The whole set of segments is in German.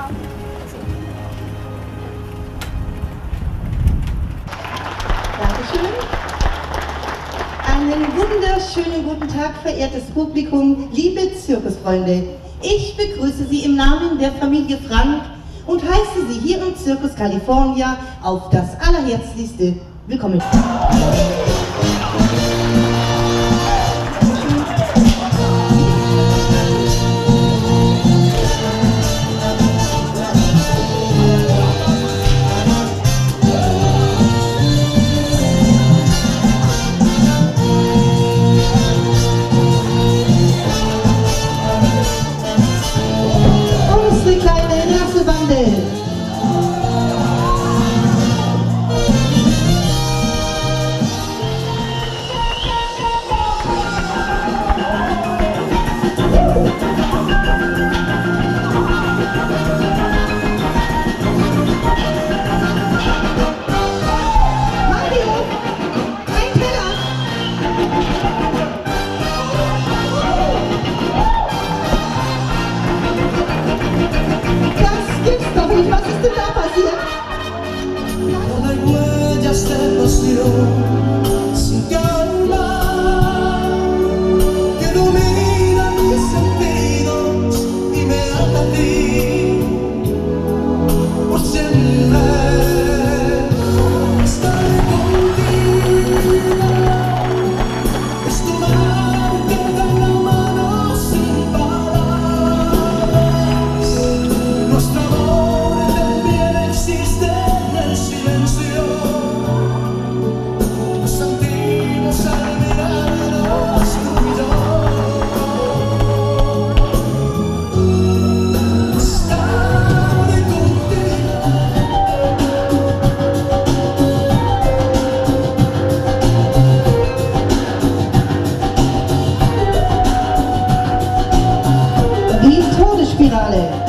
Dankeschön. Einen wunderschönen guten Tag, verehrtes Publikum, liebe Zirkusfreunde. Ich begrüße Sie im Namen der Familie Frank und heiße Sie hier im Circus California auf das allerherzlichste willkommen. Unsere kleine Rasselbande. Was ist denn da passiert? No hay huellas de pasión sin calma que dominan mis sentidos y me ata a ti por siempre. Estaré contigo, es tomarte de la mano sin palabras. Nuestro amor existe en el silencio, nos sentimos al mirarnos tú y yo. Estaré contigo. Die Todesspirale.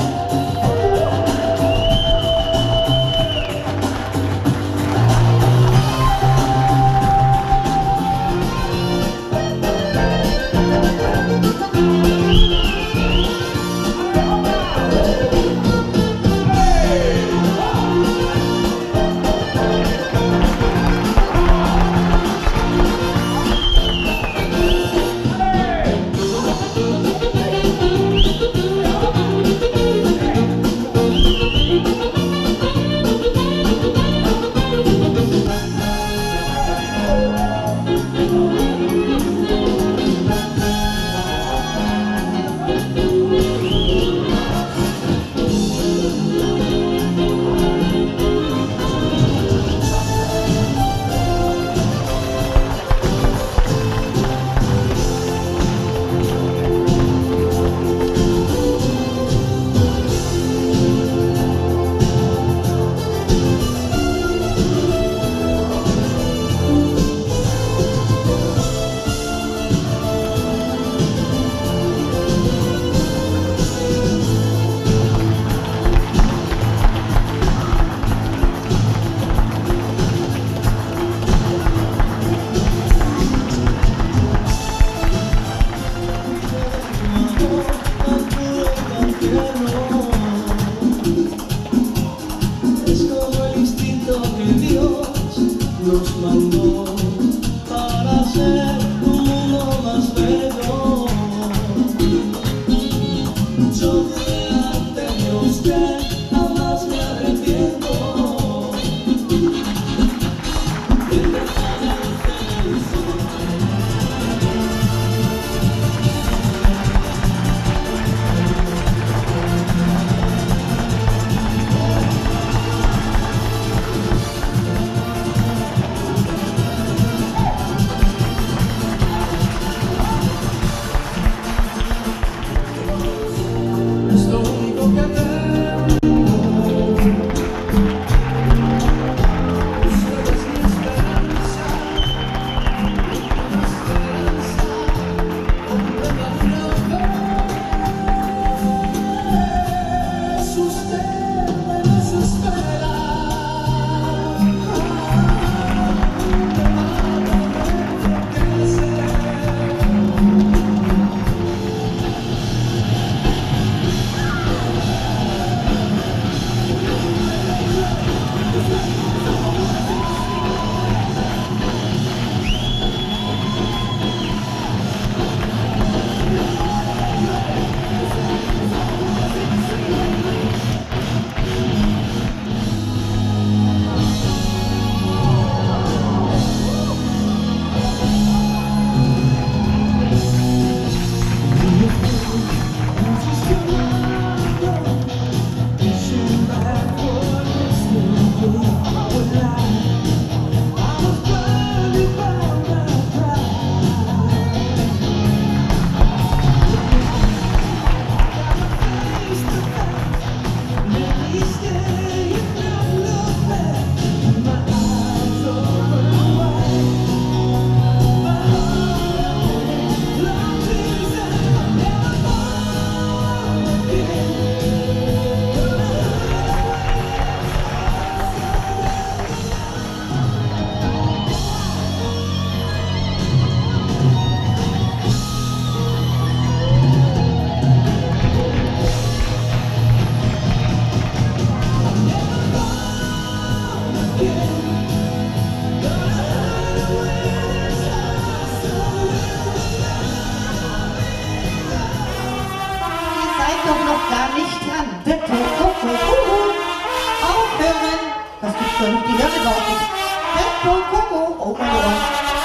Beppo, Coco, aufhören! Das gibt's doch nicht, die hören überhaupt nicht. Beppo, Coco, oh mein Gott.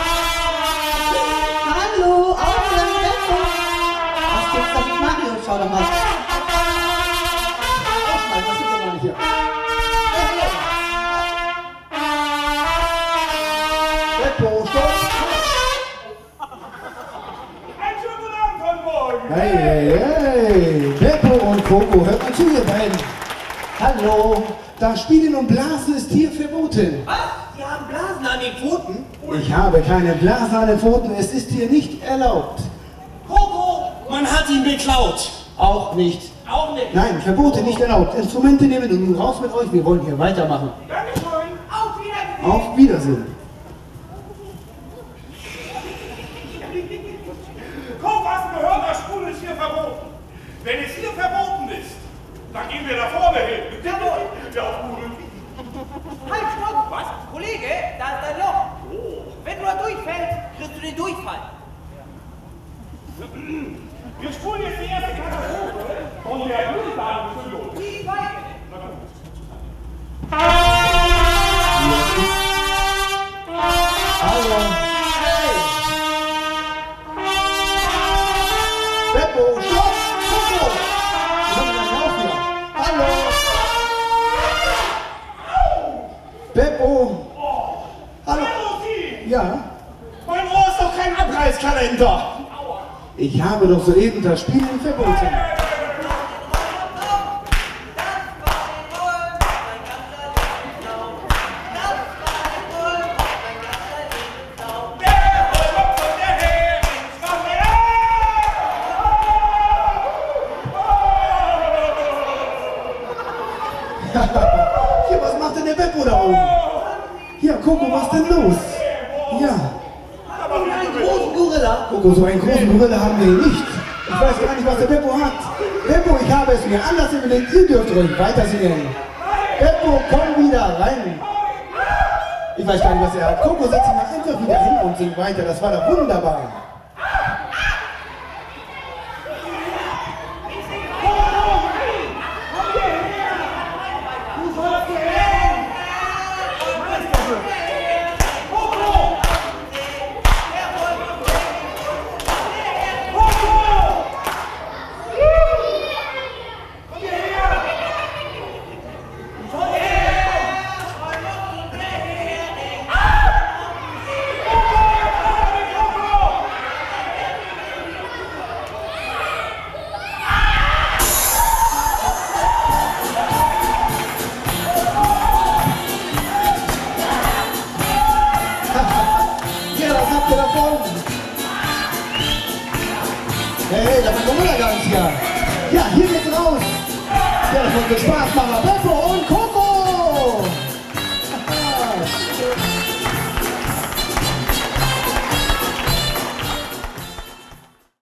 Hallo, aufhören, Beppo! Das gibt's doch nicht, Mario, schau doch mal. Ausschneiden, das gibt's doch gar nicht hier. Beppo, stopp! Einen schönen guten Abend heute Morgen. Hey, hey, hey! Beppo und Coco, hört mal zu, ihr beiden. Hallo, das Spielen und Blasen ist hier verboten. Was? Sie haben Blasen an den Pfoten? Ich habe keine Blasen an den Pfoten, es ist hier nicht erlaubt. Coco, man hat ihn beklaut. Auch nicht. Auch nicht. Nein, Verbote nicht erlaubt. Instrumente nehmen und nun raus mit euch, wir wollen hier weitermachen. Dankeschön. Auf Wiedersehen. Auf Wiedersehen. Guck, was gehört, das Schwul ist hier verboten. Wenn es hier verboten ist, dann gehen wir da vorne hin. Jawohl. Ja, Schwul. Halt, stopp. Was? Kollege, da ist ein Loch. Wenn du da durchfällst, kriegst du den Durchfall. Wir spulen jetzt die erste Katastrophe von der Blutbahnentzündung. Die Beine. Hallo. Hey. Beppo, stopp! Coco! Ich hab einen Lauf hier. Hallo. Beppo. Hallo. Hallo, Sie! Ja, Mein Ohr ist doch kein Abreißkalender. ich habe doch soeben das Spielen verboten. Hier, was macht denn der Beppo da oben? Ja, Coco, was denn los? Ja, Einen großen Gorilla. Coco, so einen großen Gorilla haben wir hier nicht. Ich weiß gar nicht, was der Beppo hat. Beppo, ich habe es mir anders überlegt. Ihr dürft ruhig weiter singen. Beppo, komm wieder rein. Ich weiß gar nicht, was er hat. Coco, setz dich mal einfach wieder hin und sing weiter. Das war doch wunderbar. Ja, was habt ihr davon? Hey, da war Gorilla ganz ja. Ja, hier geht's raus. Ja, das wird Spaß machen. Beppo und Coco.